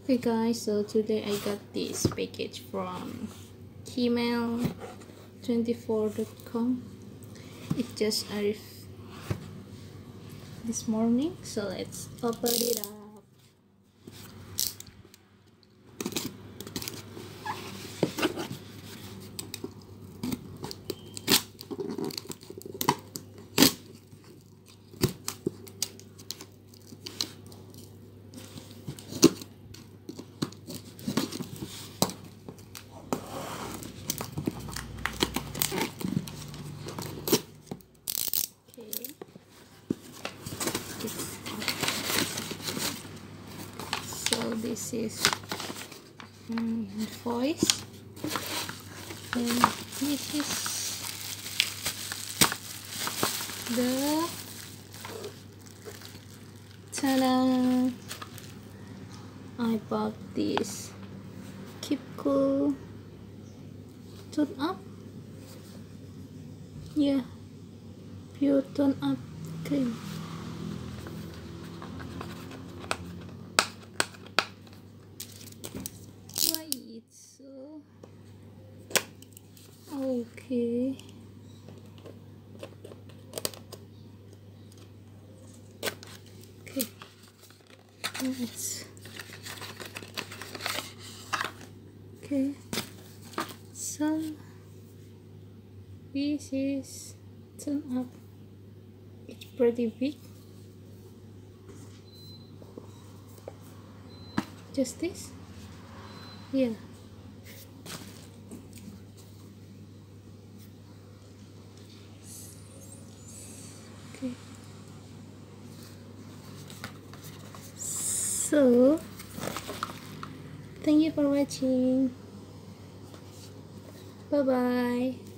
Hey guys, so today I got this package from gmail24.com. It just arrived this morning, so let's open it up. Okay, it's so this is invoice, and this is the ta-da! I bought this Keep Cool Tone Up. Yeah, pure tone up cream. Why it's so okay? Okay, let's okay. So this is tone up. It's pretty big. Just this? Yeah. Okay. So, thank you for watching. Bye bye.